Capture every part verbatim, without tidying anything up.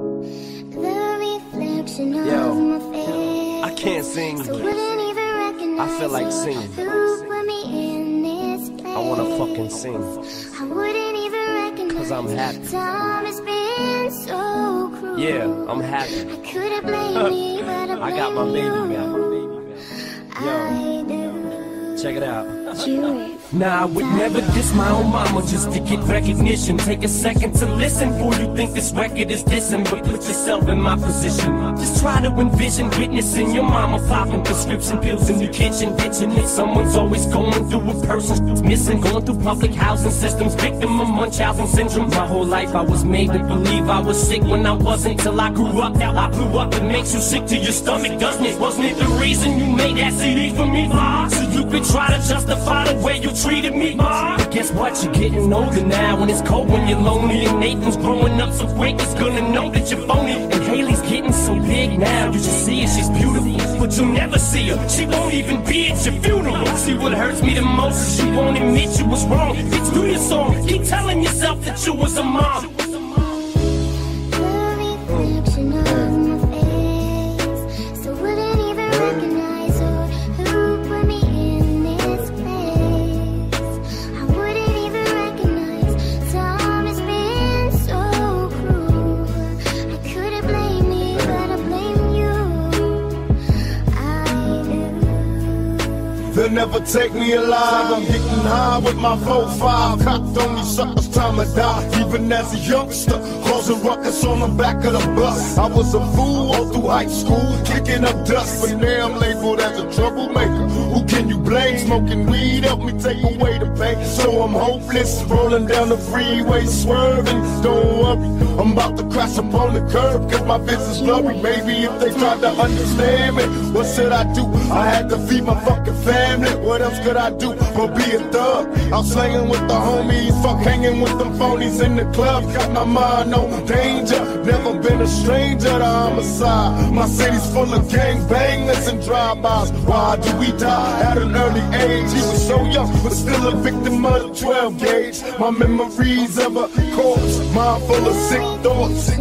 Yo, I can't sing. I feel like singing. I wanna fucking sing. Cause I'm happy. Yeah, I'm happy. I got my baby back. Yo, check it out. Nah, I would never diss my own mama just to get recognition. Take a second to listen before you think this record is dissing. But put yourself in my position. Just try to envision witnessing your mama popping prescription pills in your kitchen, bitching that someone's always going through a person's missing. Going through public housing systems, victim of Munchausen syndrome. My whole life I was made to believe I was sick when I wasn't, till I grew up. Now I blew up. It makes you sick to your stomach, doesn't it? Wasn't it the reason you made that C D for me, ma? So you could try to justify the way you treated me, ma. But guess what? You're getting older now, when it's cold, when you're lonely, and Nathan's growing up, so Frank is gonna know that you're phony. And Haley's getting so big now, you just see her, she's beautiful, but you'll never see her. She won't even be at your funeral. See, what hurts me the most is you won't admit you was wrong. It's through your song, keep telling yourself that you was a mom. They'll never take me alive. I'm getting high with my four five. Cocked on these suckers, time to die. Even as a youngster, causing ruckus on the back of the bus. I was a fool all through high school, kicking up dust. But now I'm labeled as a troublemaker. Who can you blame? Smoking weed help me take away the pain. So I'm hopeless, rolling down the freeway, swerving. Don't worry, I'm about to crash up on the curb, cause my vision's blurry. Maybe if they tried to understand me, what should I do? I had to feed my fucking family. What else could I do but be a thug? I'm slanging with the homies, fuck hanging with them phonies in the club. Got my mind on danger, never been a stranger to homicide. My city's full of gangbangers and drive-bys. Why do we die at an early age? He was so young, but still a victim of the twelve gauge. My memories of a corpse, mind full of sick thoughts.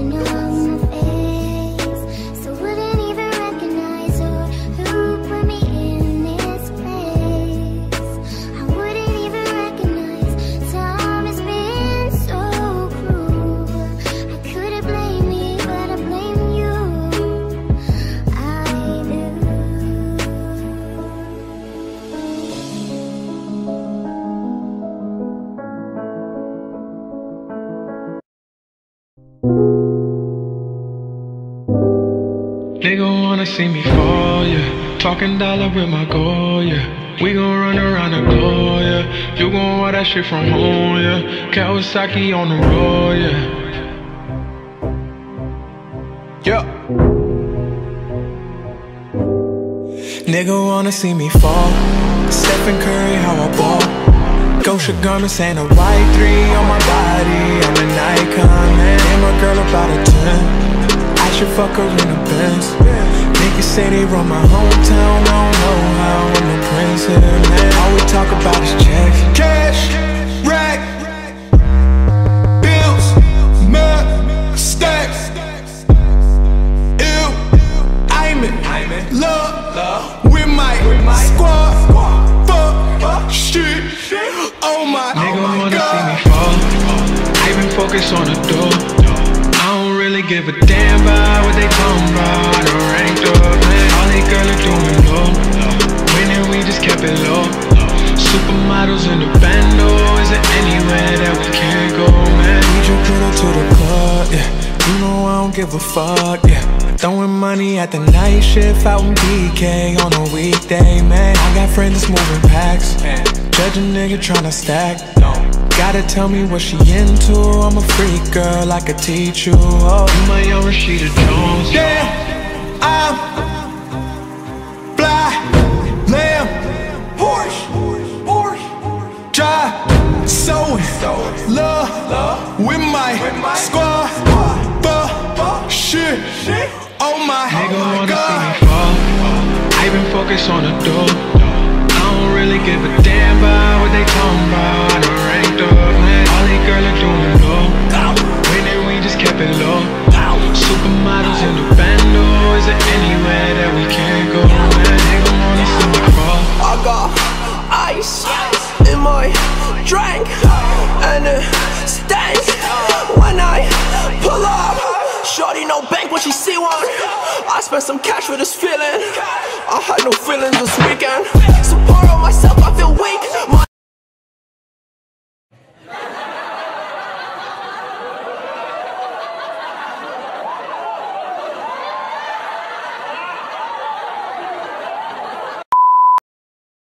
Nigga wanna see me fall, yeah. Talking dollar with my goal, yeah. We gon' run around the globe, yeah. You gon' wear that shit from home, yeah. Kawasaki on the road, yeah. Yeah. Nigga wanna see me fall. Stephen Curry, how I ball. Gosha garments and a white three on my body. I'm an icon, man. And my girl about a ten. I should fuck her in a Benz. Niggas say they run my hometown, I don't know how. I'm a prince here, man. All we talk about is checks. Cash, rack, bills, mud, stacks. Ew, I'm in love with my squad. Fuck, shit, oh my god. Nigga wanna see me fall. I been focused on the door. I don't really give a damn about what they talking about. I done ranked up, man. All they girls are doing low. Winning, we just kept it low. Supermodels in the bando. Is there anywhere that we can't go, man? We just put her to the club, yeah. You know I don't give a fuck, yeah. Throwing money at the night shift out in B K on a weekday, man. I got friends that's moving packs. Judge a nigga tryna stack. Gotta tell me what she into. I'm a freak girl, I could teach you. Oh, you my young Rashida Jones. Yeah, I'm fly, lamb, Porsche, Porsche, drive, sewing, love with my squad. Fuck, shit, oh my god. Nigga wanna see me fall. I been focused on the door. I don't really give a damn about what they talking about. I done ranked up, man. All these girls are doing low. Winning, we just kept it low. Super supermodels in the bando. Is there anywhere that we can't go? Where they gon' wanna see me fall? I got ice in my drink, and it stank when I pull up. Shorty no bank when she see one. I spent some cash for this feeling. I had no feelings this weekend. Support on myself, I feel weak. My